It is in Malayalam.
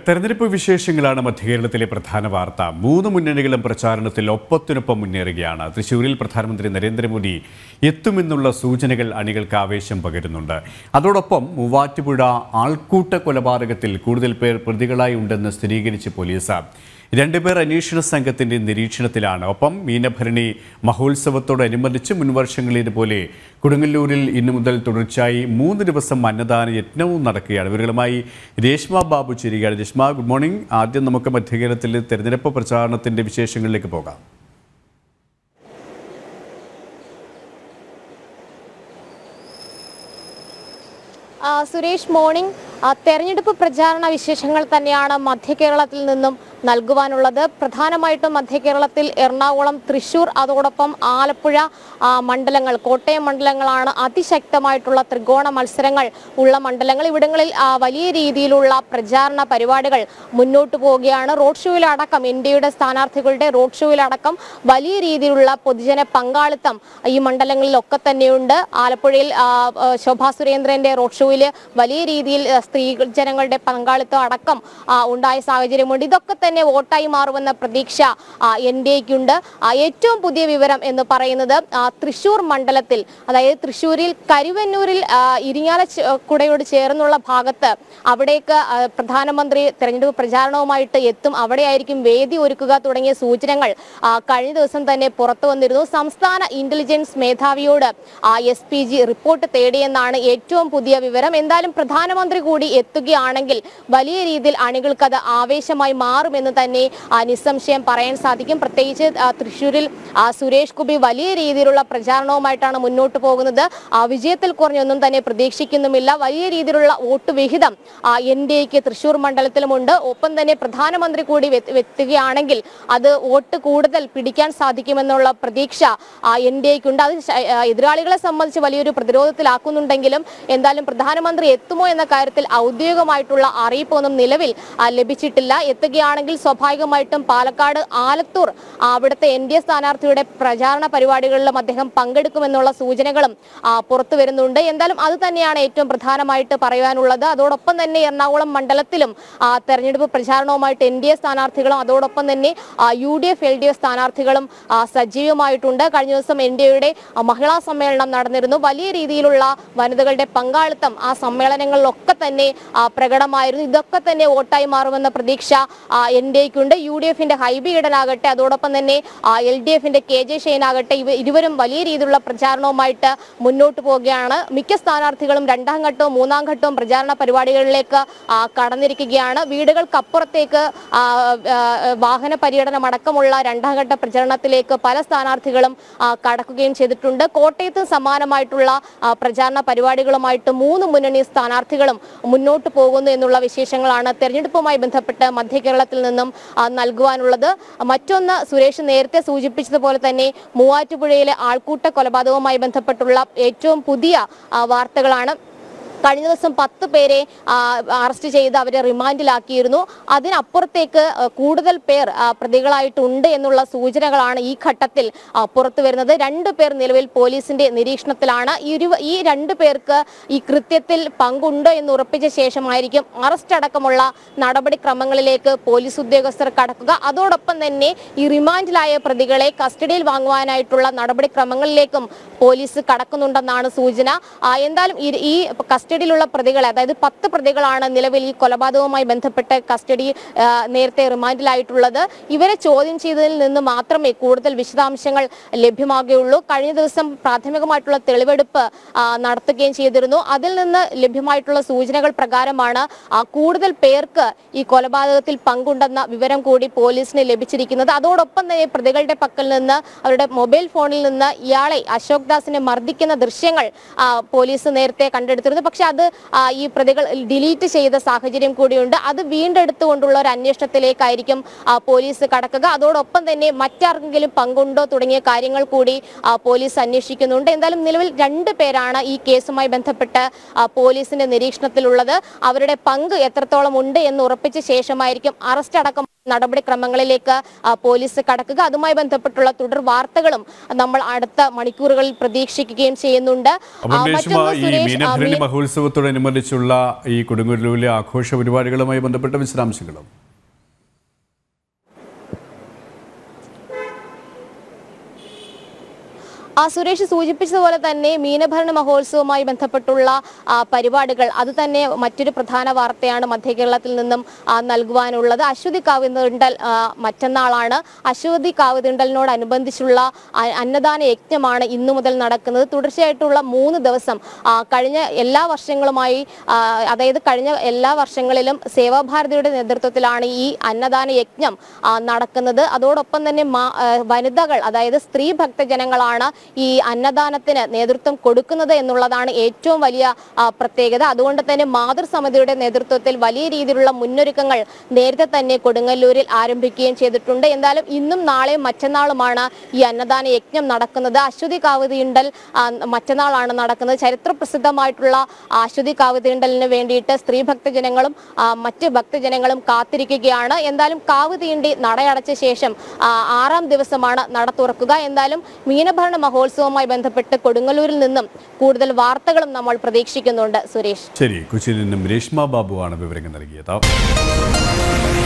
തെരഞ്ഞെടുപ്പ് വിശേഷങ്ങളാണ് മധ്യകേരളത്തിലെ പ്രധാന വാർത്ത. മൂന്ന് മുന്നണികളും പ്രചാരണത്തിൽ ഒപ്പത്തിനൊപ്പം മുന്നേറുകയാണ്. തൃശ്ശൂരിൽ പ്രധാനമന്ത്രി നരേന്ദ്രമോദി എത്തുമെന്നുള്ള സൂചനകൾ അണികൾക്ക് ആവേശം പകരുന്നുണ്ട്. അതോടൊപ്പം മൂവാറ്റുപുഴ ആൾക്കൂട്ട കൊലപാതകത്തിൽ കൂടുതൽ പേർ പ്രതികളായി ഉണ്ടെന്ന് സ്ഥിരീകരിച്ച് പോലീസ്. 2 പേർ അന്വേഷണ സംഘത്തിന്റെ നിരീക്ഷണത്തിലാണ്. ഒപ്പം മീനഭരണി മഹോത്സവത്തോടനുബന്ധിച്ച് മുൻവർഷങ്ങളിതുപോലെ കൊടുങ്ങല്ലൂരിൽ ഇന്നു മുതൽ തുടർച്ചയായി 3 ദിവസം അന്നദാന യജ്ഞവും നടക്കുകയാണ്. ഇവരുമായി രേഷ്മ ബാബു ചേരുകയാണ്. Reshma, good morning. ആദ്യം നമുക്ക് മധ്യകേരളത്തിലെ തെരഞ്ഞെടുപ്പ് പ്രചാരണത്തിന്റെ വിശേഷങ്ങളിലേക്ക് പോകാം. സുരേഷ്, മോർണിംഗ്. തെരഞ്ഞെടുപ്പ് പ്രചാരണ വിശേഷങ്ങൾ തന്നെയാണ് മധ്യകേരളത്തിൽ നിന്നും നൽകുവാനുള്ളത്. പ്രധാനമായിട്ടും മധ്യകേരളത്തിൽ എറണാകുളം, തൃശ്ശൂർ, അതോടൊപ്പം ആലപ്പുഴ മണ്ഡലങ്ങൾ, കോട്ടയം മണ്ഡലങ്ങളാണ് അതിശക്തമായിട്ടുള്ള ത്രികോണ മത്സരങ്ങൾ ഉള്ള മണ്ഡലങ്ങൾ. ഇവിടങ്ങളിൽ വലിയ രീതിയിലുള്ള പ്രചാരണ പരിപാടികൾ മുന്നോട്ട് പോവുകയാണ്. റോഡ് ഷോയിലടക്കം ഇന്ത്യയുടെ സ്ഥാനാർത്ഥികളുടെ റോഡ് ഷോയിലടക്കം വലിയ രീതിയിലുള്ള പൊതുജന പങ്കാളിത്തം ഈ മണ്ഡലങ്ങളിലൊക്കെ തന്നെയുണ്ട്. ആലപ്പുഴയിൽ ശോഭാ സുരേന്ദ്രന്റെ റോഡ് ഷോയിൽ വലിയ രീതിയിൽ സ്ത്രീ ജനങ്ങളുടെ പങ്കാളിത്തം അടക്കം ഉണ്ടായ സാഹചര്യമുണ്ട്. ഇതൊക്കെ തന്നെ വോട്ടായി മാറുമെന്ന പ്രതീക്ഷ എൻഡിഎക്കുണ്ട്. ഏറ്റവും പുതിയ വിവരം എന്ന് പറയുന്നത് തൃശ്ശൂർ മണ്ഡലത്തിൽ, അതായത് തൃശ്ശൂരിൽ കരുവന്നൂരിൽ ഇരിങ്ങാലക്കുടയോട് ചേർന്നുള്ള ഭാഗത്ത് അവിടേക്ക് പ്രധാനമന്ത്രി തെരഞ്ഞെടുപ്പ് പ്രചാരണവുമായിട്ട് എത്തും. അവിടെയായിരിക്കും വേദി ഒരുക്കുക തുടങ്ങിയ സൂചനകൾ കഴിഞ്ഞ ദിവസം തന്നെ പുറത്തു വന്നിരുന്നു. സംസ്ഥാന ഇന്റലിജൻസ് മേധാവിയോട് SPG റിപ്പോർട്ട് തേടിയെന്നാണ് ഏറ്റവും പുതിയ വിവരം. എന്തായാലും പ്രധാനമന്ത്രി കൂടി എത്തുകയാണെങ്കിൽ വലിയ രീതിയിൽ അണികൾക്കത് ആവേശമായി മാറുമെന്ന് തന്നെ നിസ്സംശയം പറയാൻ സാധിക്കും. പ്രത്യേകിച്ച് തൃശ്ശൂരിൽ സുരേഷ് ഗോപി വലിയ രീതിയിലുള്ള പ്രചാരണവുമായിട്ടാണ് മുന്നോട്ട് പോകുന്നത്. വിജയത്തിൽ കുറഞ്ഞൊന്നും തന്നെ പ്രതീക്ഷിക്കുന്നുമില്ല. വലിയ രീതിയിലുള്ള വോട്ട് വിഹിതം എൻഡിഎക്ക് തൃശ്ശൂർ മണ്ഡലത്തിലുമുണ്ട്. ഒപ്പം തന്നെ പ്രധാനമന്ത്രി കൂടി എത്തുകയാണെങ്കിൽ അത് വോട്ട് കൂടുതൽ പിടിക്കാൻ സാധിക്കുമെന്നുള്ള പ്രതീക്ഷ എൻഡിഎക്കുണ്ട്. അത് എതിരാളികളെ സംബന്ധിച്ച് വലിയൊരു പ്രതിരോധത്തിലാക്കുന്നുണ്ടെങ്കിലും എന്തായാലും പ്രധാനമന്ത്രി എത്തുമോ എന്ന കാര്യത്തിൽ ഔദ്യോഗികമായിട്ടുള്ള അറിയിപ്പൊന്നും നിലവിൽ ലഭിച്ചിട്ടില്ല. എത്തുകയാണെങ്കിൽ സ്വാഭാവികമായിട്ടും പാലക്കാട് ആലത്തൂർ അവിടുത്തെ എൻഡിഎ സ്ഥാനാർത്ഥിയുടെ പ്രചാരണ പരിപാടികളിലും അദ്ദേഹം പങ്കെടുക്കുമെന്നുള്ള സൂചനകളും പുറത്തു വരുന്നുണ്ട്. എന്തായാലും അത് തന്നെയാണ് ഏറ്റവും പ്രധാനമായിട്ട് പറയാനുള്ളത്. അതോടൊപ്പം തന്നെ എറണാകുളം മണ്ഡലത്തിലും തെരഞ്ഞെടുപ്പ് പ്രചാരണവുമായിട്ട് എൻഡിഎ സ്ഥാനാർത്ഥികളും അതോടൊപ്പം തന്നെ UDF LDF സ്ഥാനാർത്ഥികളും സജീവമായിട്ടുണ്ട്. കഴിഞ്ഞ ദിവസം എൻഡിഎയുടെ മഹിളാ സമ്മേളനം നടന്നിരുന്നു. വലിയ രീതിയിലുള്ള വനിതകളുടെ പങ്കാളിത്തം ആ സമ്മേളനങ്ങളിലൊക്കെ തന്നെ പ്രകടമായിരുന്നു. ഇതൊക്കെ തന്നെ വോട്ടായി മാറുമെന്ന പ്രതീക്ഷ എൻഡിഎക്കുണ്ട്. UDFന്റെ ഹൈബി ഈഡനാകട്ടെ, അതോടൊപ്പം തന്നെ LDFന്റെ KJ ഷൈനാകട്ടെ, ഇരുവരും വലിയ രീതിയിലുള്ള പ്രചാരണവുമായിട്ട് മുന്നോട്ട് പോവുകയാണ്. മിക്ക സ്ഥാനാർത്ഥികളും 2ാം ഘട്ടവും 3ാം ഘട്ടവും പ്രചാരണ പരിപാടികളിലേക്ക് കടന്നിരിക്കുകയാണ്. വീടുകൾക്കപ്പുറത്തേക്ക് വാഹന പര്യടനം അടക്കമുള്ള 2ാം ഘട്ട പ്രചരണത്തിലേക്ക് പല സ്ഥാനാർത്ഥികളും കടക്കുകയും ചെയ്തിട്ടുണ്ട്. കോട്ടയത്ത് സമാനമായിട്ടുള്ള പ്രചാരണ പരിപാടികളുമായിട്ട് 3 മുന്നണി സ്ഥാനാർത്ഥികളും മുന്നോട്ട് പോകുന്നു എന്നുള്ള വിശേഷങ്ങളാണ് തെരഞ്ഞെടുപ്പുമായി ബന്ധപ്പെട്ട് മധ്യകേരളത്തിൽ നിന്നും നൽകുവാനുള്ളത്. മറ്റൊന്ന്, സുരേഷ് നേരത്തെ സൂചിപ്പിച്ചതുപോലെ തന്നെ മൂവാറ്റുപുഴയിലെ ആൾക്കൂട്ട കൊലപാതകവുമായി ബന്ധപ്പെട്ടുള്ള ഏറ്റവും പുതിയ വാർത്തകളാണ്. കഴിഞ്ഞ ദിവസം 10 പേരെ അറസ്റ്റ് ചെയ്ത് അവരെ റിമാൻഡിലാക്കിയിരുന്നു. അതിനപ്പുറത്തേക്ക് കൂടുതൽ പേർ പ്രതികളായിട്ടുണ്ട് എന്നുള്ള സൂചനകളാണ് ഈ ഘട്ടത്തിൽ പുറത്തു വരുന്നത്. 2 പേർ നിലവിൽ പോലീസിന്റെ നിരീക്ഷണത്തിലാണ്. ഈ 2 പേർക്ക് ഈ കൃത്യത്തിൽ പങ്കുണ്ടോ എന്ന് ഉറപ്പിച്ച ശേഷമായിരിക്കും അറസ്റ്റ് അടക്കമുള്ള നടപടിക്രമങ്ങളിലേക്ക് പോലീസ് ഉദ്യോഗസ്ഥർ കടക്കുക. അതോടൊപ്പം തന്നെ ഈ റിമാൻഡിലായ പ്രതികളെ കസ്റ്റഡിയിൽ വാങ്ങുവാനായിട്ടുള്ള നടപടിക്രമങ്ങളിലേക്കും പോലീസ് കടക്കുന്നുണ്ടെന്നാണ് സൂചന. എന്തായാലും ഈ കസ്റ്റഡിയിലുള്ള പ്രതികളെ, അതായത് 10 പ്രതികളാണ് നിലവിൽ ഈ കൊലപാതകവുമായി ബന്ധപ്പെട്ട് കസ്റ്റഡി നേരത്തെ റിമാൻഡിലായിട്ടുള്ളത്. ഇവരെ ചോദ്യം ചെയ്തതിൽ നിന്ന് മാത്രമേ കൂടുതൽ വിശദാംശങ്ങൾ ലഭ്യമാകുകയുള്ളൂ. കഴിഞ്ഞ ദിവസം പ്രാഥമികമായിട്ടുള്ള തെളിവെടുപ്പ് നടത്തുകയും ചെയ്തിരുന്നു. അതിൽ നിന്ന് ലഭ്യമായിട്ടുള്ള സൂചനകൾ പ്രകാരമാണ് കൂടുതൽ പേർക്ക് ഈ കൊലപാതകത്തിൽ പങ്കുണ്ടെന്ന വിവരം കൂടി പോലീസിന് ലഭിച്ചിരിക്കുന്നത്. അതോടൊപ്പം തന്നെ പ്രതികളുടെ പക്കൽ നിന്ന് അവരുടെ മൊബൈൽ ഫോണിൽ നിന്ന് ഇയാളെ അശോക് ദാസിനെ മർദ്ദിക്കുന്ന ദൃശ്യങ്ങൾ പോലീസ് നേരത്തെ കണ്ടെടുത്തിരുന്നു. പക്ഷെ അത് ഈ പ്രതികൾ ഡിലീറ്റ് ചെയ്ത സാഹചര്യം കൂടിയുണ്ട്. അത് വീണ്ടെടുത്തുകൊണ്ടുള്ള ഒരു അന്വേഷണത്തിലേക്കായിരിക്കും പോലീസ് കടക്കുക. അതോടൊപ്പം തന്നെ മറ്റാർക്കെങ്കിലും പങ്കുണ്ടോ തുടങ്ങിയ കാര്യങ്ങൾ കൂടി പോലീസ് അന്വേഷിക്കുന്നുണ്ട്. എന്തായാലും നിലവിൽ 2 പേരാണ് ഈ കേസുമായി ബന്ധപ്പെട്ട് പോലീസിന്റെ നിരീക്ഷണത്തിലുള്ളത്. അവരുടെ പങ്ക് എത്രത്തോളം ഉണ്ട് എന്ന് ഉറപ്പിച്ച ശേഷമായിരിക്കും അറസ്റ്റ് അടക്കം നടപടിക്രമങ്ങളിലേക്ക് പോലീസ് കടക്കുക. അതുമായി ബന്ധപ്പെട്ടുള്ള തുടർ വാർത്തകളും നമ്മൾ അടുത്ത മണിക്കൂറുകളിൽ പ്രതീക്ഷിക്കുകയും ചെയ്യുന്നുണ്ട്. മീനഭരണി മഹോത്സവത്തോടനുബന്ധിച്ചുള്ള ഈ കൊടുങ്ങല്ലൂരിലെ ആഘോഷ പരിപാടികളുമായി ബന്ധപ്പെട്ട വിശദാംശങ്ങളും സുരേഷ് സൂചിപ്പിച്ചതുപോലെ തന്നെ മീനഭരണ മഹോത്സവവുമായി ബന്ധപ്പെട്ടുള്ള പരിപാടികൾ അത് തന്നെ മറ്റൊരു പ്രധാന വാർത്തയാണ് മധ്യ കേരളത്തിൽ നിന്നും നൽകുവാനുള്ളത്. അശ്വതി കാവുതീണ്ടൽ മറ്റന്നാളാണ്. അശ്വതി കാവുതീണ്ടലിനോടനുബന്ധിച്ചുള്ള അന്നദാന യജ്ഞമാണ് ഇന്നു മുതൽ നടക്കുന്നത്. തുടർച്ചയായിട്ടുള്ള 3 ദിവസം കഴിഞ്ഞ എല്ലാ വർഷങ്ങളുമായി അതായത് കഴിഞ്ഞ എല്ലാ വർഷങ്ങളിലും സേവാഭാരതിയുടെ നേതൃത്വത്തിലാണ് ഈ അന്നദാന യജ്ഞം നടക്കുന്നത്. അതോടൊപ്പം തന്നെ വനിതകൾ അതായത് സ്ത്രീ ഭക്തജനങ്ങളാണ് ഈ അന്നദാനത്തിന് നേതൃത്വം കൊടുക്കുന്നത് എന്നുള്ളതാണ് ഏറ്റവും വലിയ പ്രത്യേകത. അതുകൊണ്ട് തന്നെ മാതൃസമിതിയുടെ നേതൃത്വത്തിൽ വലിയ രീതിയിലുള്ള മുന്നൊരുക്കങ്ങൾ നേരത്തെ തന്നെ കൊടുങ്ങല്ലൂരിൽ ആരംഭിക്കുകയും ചെയ്തിട്ടുണ്ട്. എന്തായാലും ഇന്നും നാളെയും മറ്റന്നാളുമാണ് ഈ അന്നദാന യജ്ഞം നടക്കുന്നത്. അശ്വതി കാവുതീണ്ടൽ മറ്റന്നാളാണ് നടക്കുന്നത്. ചരിത്ര പ്രസിദ്ധമായിട്ടുള്ള അശ്വതി കാവുതീണ്ടലിന് വേണ്ടിയിട്ട് സ്ത്രീ ഭക്തജനങ്ങളും മറ്റ് ഭക്തജനങ്ങളും കാത്തിരിക്കുകയാണ്. എന്തായാലും കാവുതീണ്ടി നടയടച്ച ശേഷം 6ാം ദിവസമാണ് നട തുറക്കുക. എന്തായാലും മീനഭരണ മഹോത്സവവുമായി ബന്ധപ്പെട്ട് കൊടുങ്ങല്ലൂരിൽ നിന്നും കൂടുതൽ വാർത്തകളും നമ്മൾ പ്രതീക്ഷിക്കുന്നുണ്ട്. സുരേഷ്, ശരി, കൊച്ചിയിൽ നിന്നും രേഷ്മ ബാബുവാണ് വിവരങ്ങൾ നൽകിയത്.